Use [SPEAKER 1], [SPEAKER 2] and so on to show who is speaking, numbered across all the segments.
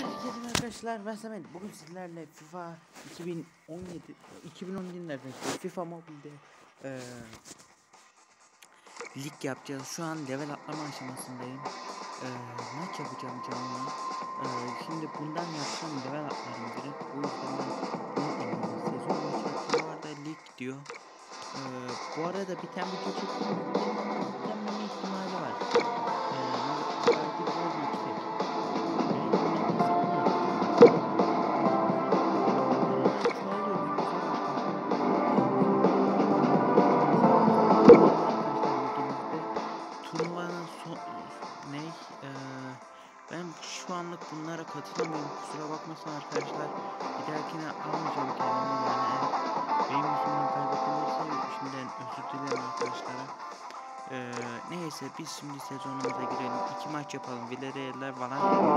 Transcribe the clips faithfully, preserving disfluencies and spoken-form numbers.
[SPEAKER 1] Herkese arkadaşlar, ben Samet. Bugün sizlerle FIFA iki bin on yedi iki bin on yedilerde FIFA Mobile'de ee, lig yapacağız. Şu an level atlama aşamasındayım. Ee, maç yapacağım canlı. Ee, şimdi bundan yapsam level atlarım direkt. O yüzden ben bu e, sezon maçı yapacağım. Bu arada lig diyor. Ee, bu arada bir tane video çektim. Bitmeme ihtimali var. Ee, belki biraz yüksek. Turnuvanın son ne ee, ben şu anlık bunlara katılamıyorum, kusura bakmasın arkadaşlar. Bir dahakine almayacağım kendimi, yani eğer benim yüzümden kaybettilerse şimdiden özür dilerim arkadaşlara. Ee, neyse biz şimdi sezonumuza girelim, iki maç yapalım, Villarreal'ler falan.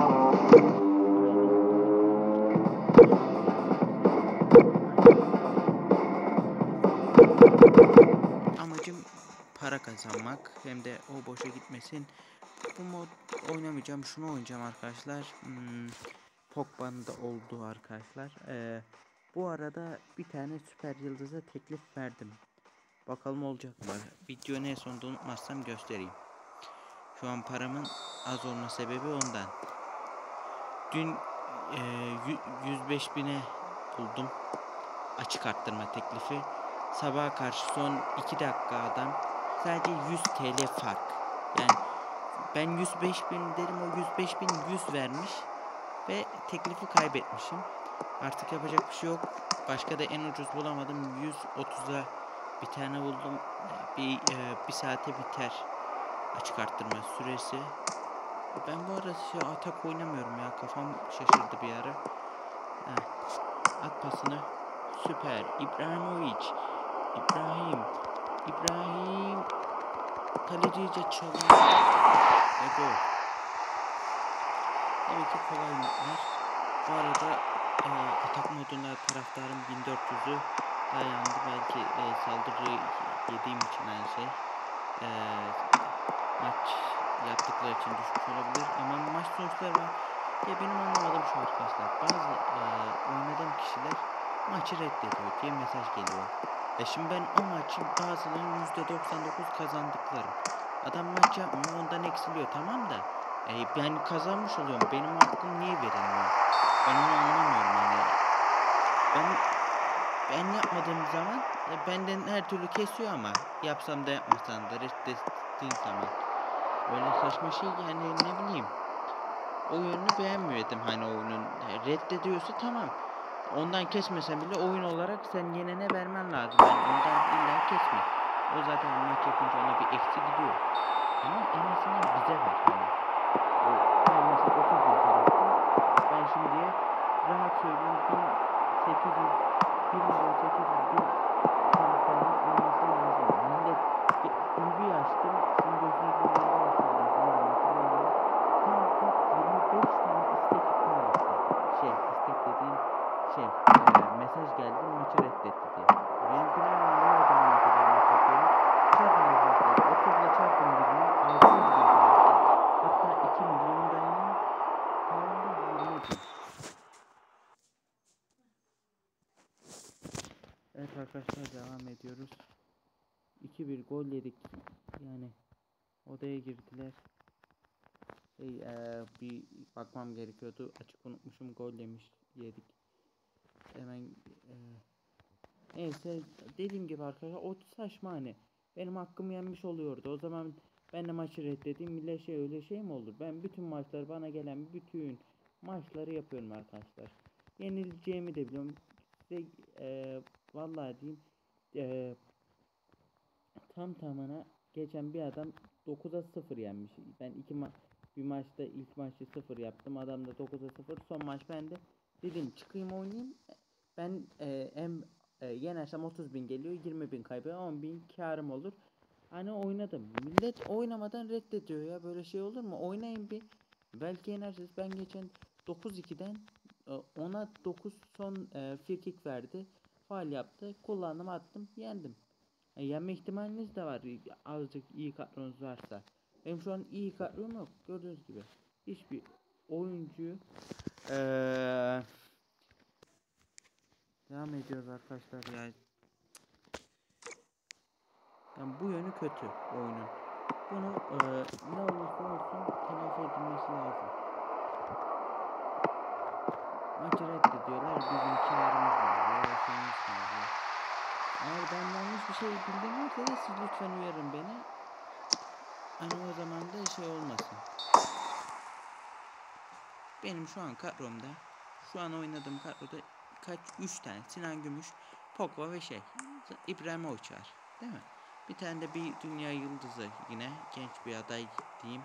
[SPEAKER 1] Amacım para kazanmak, hem de o boşa gitmesin. Bu mod oynamayacağım, şunu oynayacağım arkadaşlar. Hmm, Pogba'nın da olduğu arkadaşlar. Ee, bu arada bir tane süper yıldıza teklif verdim. Bakalım olacak mı? Videoyu en sonunda unutmazsam göstereyim. Şu an paramın az olma sebebi ondan. Dün e, yüz beş bine buldum açık arttırma teklifi. Sabaha karşı son iki dakika adam sadece yüz TL fark. Yani ben yüz beş bin derim, o yüz beş bin yüz vermiş ve teklifi kaybetmişim. Artık yapacak bir şey yok. Başka da en ucuz bulamadım. yüz otuza bir tane buldum. Bir e, bir saate biter açık arttırma süresi. Ben bu arada şey, atak oynamıyorum ya. Kafam şaşırdı bir ara. Heh. At pasını. Süper. İbrahimovic. İbrahim. İbrahim. Kaleci iyice çalıyor. Ve gol. Tabii ki kolay modlar. Bu arada e, atak modunda taraftarım bin dört yüzü dayandı. Belki e, saldırı yediğim için her şey. E, maç yaptıkları için düşmüş olabilir. Ama maç sonuçları var. Ya benim anlamadığım şu arkadaşlar. Bazı e, oynadığım kişiler maçı reddediyor diye mesaj geliyor. E şimdi ben o maçı bazılarının yüzde doksan dokuz kazandıklarım. Adam maç yapmıyor, ondan eksiliyor, tamam da e, ben kazanmış oluyorum. Benim hakkım niye verilmiyor? Ben onu anlamıyorum yani. Ben ben yapmadığım zaman e, benden her türlü kesiyor, ama yapsam da yapmasam da reddettiğin zaman öyle saçma şey, yani ne bileyim. O yönünü beğenmiyordum, hani oyunun reddediyorsa tamam. Ondan kesmesen bile oyun olarak sen yenene vermen lazım. Yani ondan illa kesme. O zaten maç yapınca ona bir eksi gidiyor. Ama en azından bize ver. Yani. O, ben mesela otuz bin tarafta. Ben şimdiye rahat söylüyorum bin sekiz yüz bir milyon sekiz yüz bin taraftarın olması lazım. Millet bir açtım. Sizin gözünüzün önünde bahsediyorum. Tam tek yirmi beş tane istek iptal etti. Şey, istek dediğim şey, e, mesaj geldi, maçı reddetti diye. Benim planım ne o zaman yapacağım maç yapıyorum. Çarpın arkadaşlar, otuz ile çarpın yirmi, altı yüz bin taraftar. Hatta iki milyon dayanıyor. Paramda yirmi bin. Evet arkadaşlar, devam ediyoruz. iki bir gol yedik. Yani odaya girdiler. Şey, ee, bir bakmam gerekiyordu. Açık unutmuşum, gol yemiş yedik. Hemen ee, neyse, dediğim gibi arkadaşlar, o saçma, hani benim hakkım yenmiş oluyordu. O zaman ben de maçı reddedeyim. Millet şey, öyle şey mi olur? Ben bütün maçları, bana gelen bütün maçları yapıyorum arkadaşlar. Yenileceğimi de biliyorum. Size ee, vallahi diyeyim, ee, tam tamına geçen bir adam dokuza sıfır yenmiş. Ben iki ma bir maçta ilk maçı sıfır yaptım. Adam da dokuza sıfır. Son maç bende. Dedim çıkayım oynayayım. Ben e, em, e, yenersem otuz bin geliyor. yirmi bin kaybediyor. on bin karım olur. Hani oynadım. Millet oynamadan reddediyor ya. Böyle şey olur mu? Oynayın bir. Belki yenersiniz. Ben geçen dokuz ikiden ona dokuz son e, free kick verdi. Faul yaptı. Kullandım, attım. Yendim. E, yenme ihtimaliniz de var. Azıcık iyi kadronuz varsa. Benim şu an iyi kadrom yok. Gördüğünüz gibi. Hiçbir oyuncuyu Ee, devam ediyoruz arkadaşlar ya. Yani bu yönü kötü oyunun. Bunu e, ne olursa olsun telafi edilmesi lazım. Maçı reddediyorlar. Bizim karımız var. Ya şeyimiz var ya. Eğer ben yanlış bir şey bildiğim varsa da siz lütfen uyarın beni. Hani o zaman da şey olmasın. Benim şu an kadromda, şu an oynadığım kadroda kaç? üç tane Sinan Gümüş, Pogba ve şey İbrahimovic var. Değil mi? Bir tane de bir dünya yıldızı, yine genç bir aday diyeyim.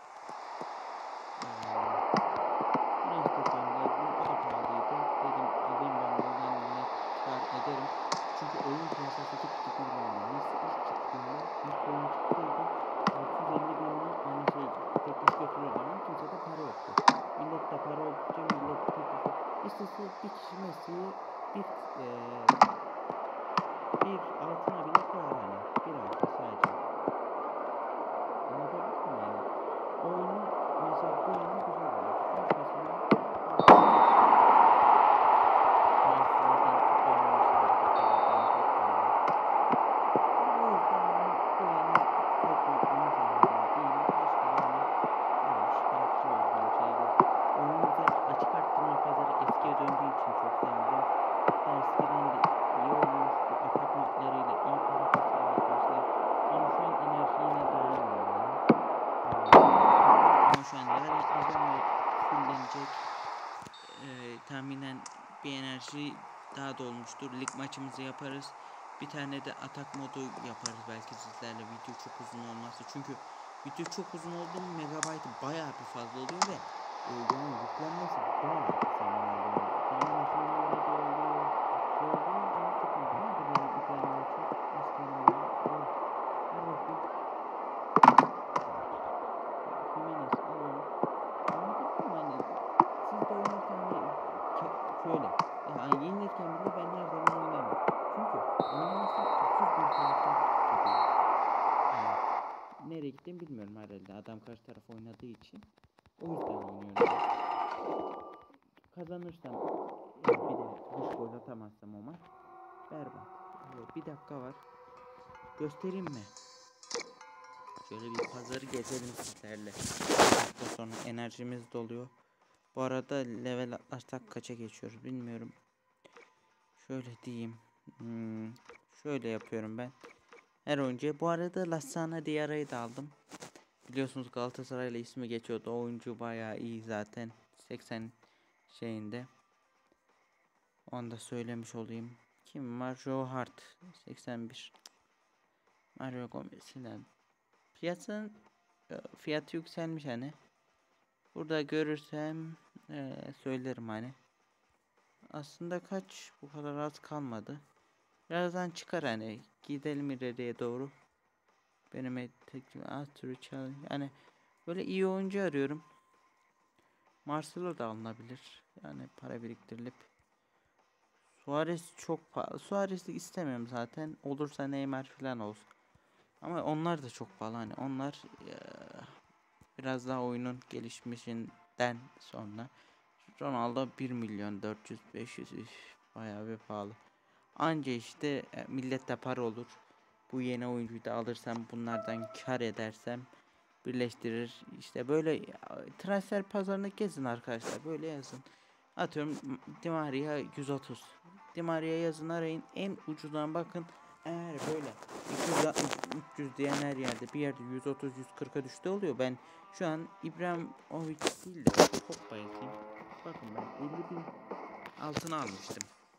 [SPEAKER 1] Biraz da gönderdim. O da pahalıydı. Dedim alayım ben buradan yine kar ederim. Çünkü oyun piyasası çok kötü bir oyun. Nasıl ilk çıktığında, ilk oyun çıktığında altı yüz elli binle hani şey teklif götürüyordu ama kimse de para yoktu. Millet de para oldukça millet teklifi. İstese bir kişi Messi'yi bir ee, bir altına bile koyar hani. Bir altı sadece. Anlatabildim mi yani? Oyunu mesela bu oyunu güzel olur. Arkasına Ee, tahminen bir enerji daha dolmuştur. Lig maçımızı yaparız. Bir tane de atak modu yaparız belki sizlerle. Video çok uzun olmazsa. Çünkü video çok uzun oldu mu megabaytı bayağı bir fazla oluyor ve e, yani yüklenmesi bayağı bir zaman alıyor. Zaman sonra öyle de oluyor. Şey oluyor. Onu sıkıntı. Nerede benim yüklenmeye çok aslanım ya. Oh. Hadi bakayım. Jimenez alalım. Anladın mı? Hani siz de oynarken hani şöyle. Yani yenilirken bile ben her zaman oynarım. Çünkü oynamasın otuz bin taraftar geliyor. Yani nereye gittiğimi bilmiyorum herhalde. Adam karşı taraf oynadığı için. O yüzden oynuyorum. Kazanırsam bir de hiç gol atamazsam o maç berbat. Bir dakika var. Göstereyim mi? Şöyle bir pazarı gezelim sizlerle. Hafta sonu enerjimiz doluyor. Bu arada level atlarsak kaça geçiyoruz bilmiyorum. Şöyle diyeyim. Hmm, şöyle yapıyorum ben. Her oyuncuya. Bu arada Lassana Diarra'yı da aldım. Biliyorsunuz Galatasaray'la ismi geçiyordu. O oyuncu bayağı iyi zaten. seksen şeyinde. Onu da söylemiş olayım. Kim var? Joe Hart. seksen bir. Mario Gomez'den. Fiyatın fiyatı yükselmiş hani. Burada görürsem e, söylerim hani. Aslında kaç? Bu kadar az kalmadı. Birazdan çıkar hani. Gidelim ileriye doğru. Benim teklif az türlü challenge. Yani böyle iyi oyuncu arıyorum. Marcelo da alınabilir. Yani para biriktirilip. Suarez çok pahalı. Suarez'i istemiyorum zaten. Olursa Neymar falan olsun. Ama onlar da çok pahalı. Hani onlar ya, biraz daha oyunun gelişmesinden sonra. Ronaldo bir milyon dört yüz beş yüz bayağı bir pahalı. Anca işte e, millette para olur. Bu yeni oyuncuyu da alırsam bunlardan kar edersem birleştirir. İşte böyle transfer pazarını gezin arkadaşlar. Böyle yazın. Atıyorum Di Maria yüz otuz. Di Maria yazın arayın. En ucuzdan bakın. Eğer böyle iki yüz altmış üç yüz diyen her yerde bir yerde yüz otuz yüz kırka düştü oluyor. Ben şu an İbrahimovic değil de Pogba yazayım. Bakın ben elli bin altına almıştım.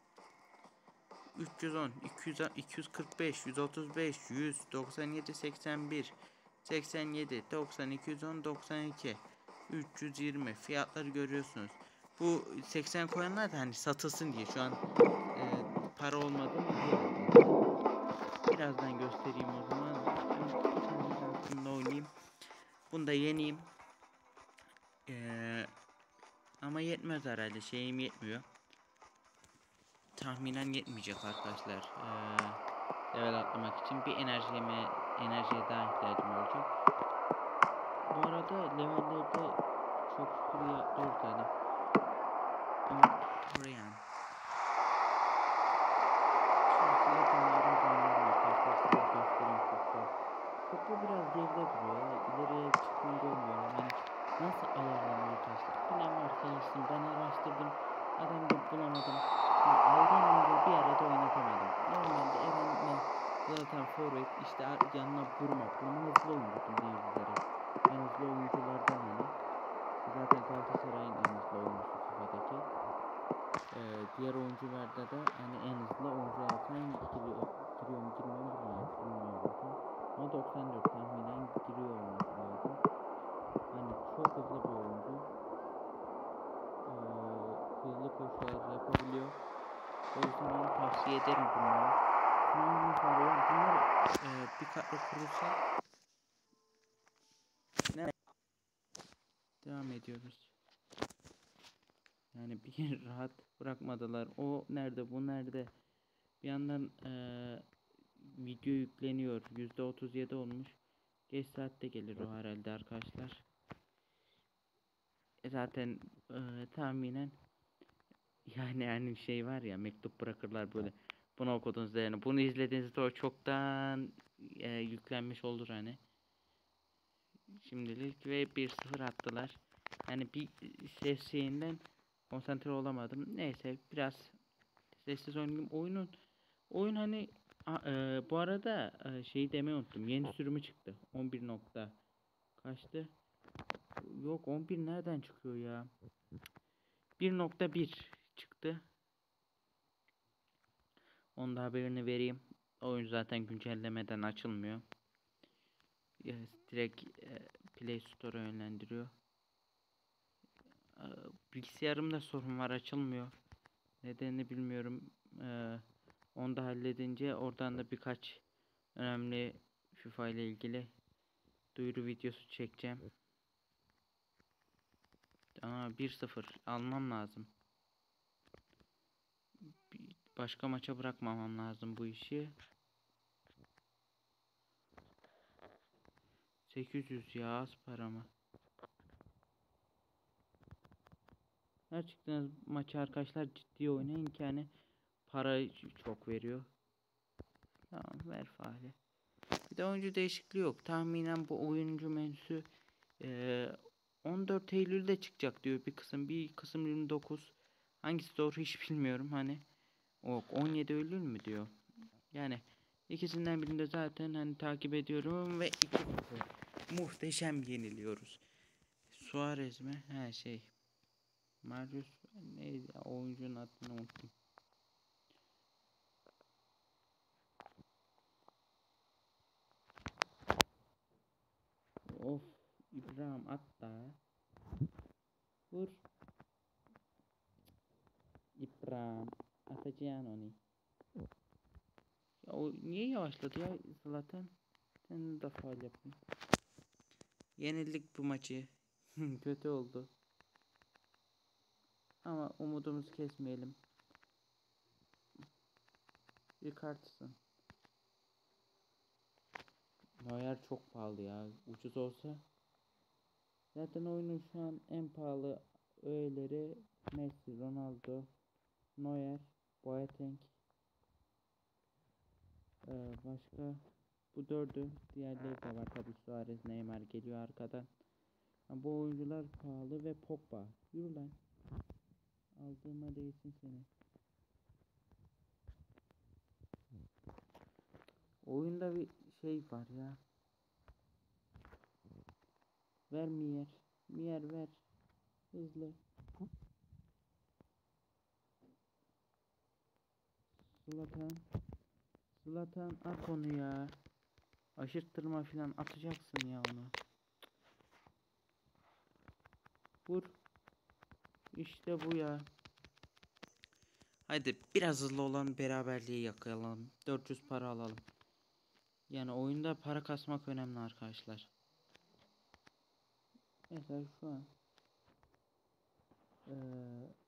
[SPEAKER 1] üç yüz on, iki yüz, iki yüz kırk beş, yüz otuz beş, yüz, doksan yedi, seksen bir, seksen yedi, doksan, iki yüz on, doksan iki, üç yüz yirmi fiyatları görüyorsunuz. Bu seksen koyanlar da hani satılsın diye şu an e, para olmadı mı diye. Birazdan göstereyim o zaman. Bununla oynayayım. Bunu da yeneyim. Ee, ama yetmez herhalde. Şeyim yetmiyor. Tahminen yetmeyecek arkadaşlar. Ee, level atlamak için bir enerjime, enerjiye daha ihtiyacım olacak. Bu arada levellerde çok şükür atlıyoruz hani. araştırdım. Ben araştırdım. Adam gibi bulamadım. Şimdi aldığım oyuncuyu bir arada oynatamadım. Normalde Eren'le zaten forvet işte yanına vurma. Vurma hızlı oyuncusun diyebiliriz. En hızlı oyunculardan hani. Zaten Galatasaray'ın en hızlı oyuncusu FIFA'daki. Ee, diğer oyuncularda da hani en hızlı oyuncu alsan giriyor, giriyor mu girmiyor mu bilmiyorum. Bilmiyorum. Ama doksan dört tahminen giriyor olması lazım. Hani çok hızlı bir oyuncu. Ee, hızlı koşular yapabiliyor. O yüzden onu tavsiye ederim bunları. Hangimiz var ya bunlar e, bir kadro kurulsa ne? Devam ediyoruz. Yani bir rahat bırakmadılar. O nerede bu nerede? Bir yandan e, video yükleniyor. yüzde otuz yedi olmuş. Geç saatte gelir o herhalde arkadaşlar. E zaten e, tahminen yani yani şey var ya mektup bırakırlar böyle. Bunu okuduğunuzda yani bunu izlediğinizde o çoktan e, yüklenmiş olur hani. Şimdilik ve bir sıfır attılar. Yani bir ses şeyinden konsantre olamadım. Neyse biraz sessiz oynayayım. Oyunun oyun hani a, e, bu arada e, şeyi demeyi unuttum. Yeni sürümü çıktı. on bir nokta kaçtı? Yok on bir nereden çıkıyor ya? bir nokta bir çıktı. Onun da haberini vereyim. Oyun zaten güncellemeden açılmıyor. Yes, direkt e, Play Store'a yönlendiriyor. E, bilgisayarımda sorun var açılmıyor. Nedenini bilmiyorum. E, onu da halledince oradan da birkaç önemli FIFA ile ilgili duyuru videosu çekeceğim. Aa, bir sıfır almam lazım. Başka maça bırakmamam lazım bu işi. sekiz yüz ya az para mı? Gerçekten maçı arkadaşlar ciddi oynayın ki hani para çok veriyor. Tamam ver faali. Bir de oyuncu değişikliği yok. Tahminen bu oyuncu menüsü e, on dört Eylül'de çıkacak diyor bir kısım. Bir kısım yirmi dokuz. Hangisi doğru hiç bilmiyorum hani. O on yedi Eylül mü diyor. Yani ikisinden birinde zaten hani takip ediyorum ve iki muhteşem yeniliyoruz. Suarez mi? Her şey. Marius neydi ya? Oyuncunun adını unuttum. Of İbrahim hatta vur İbrahim atacağın onu. Ya o niye yavaşladı ya Zlatan? Ben de faul yapayım. Yenildik bu maçı. Kötü oldu. Ama umudumuzu kesmeyelim. Yıkartırsın. Neuer çok pahalı ya. Ucuz olsa. Zaten oyunun şu an en pahalı öğeleri Messi, Ronaldo, Neuer, Boateng. Ee, başka bu dördü. Diğerleri de var tabi. Suarez, Neymar geliyor arkadan. Ha, bu oyuncular pahalı ve Pogba. Yürü lan. Aldığıma değsin seni. Oyunda bir şey var ya. Ver Miyer. Miyer ver. Hızlı. Zlatan. Zlatan at onu ya. Aşırttırma filan atacaksın ya onu. Vur. İşte bu ya. Hadi biraz hızlı olan beraberliği yakalayalım. dört yüz para alalım. Yani oyunda para kasmak önemli arkadaşlar. Mesela şu an ee,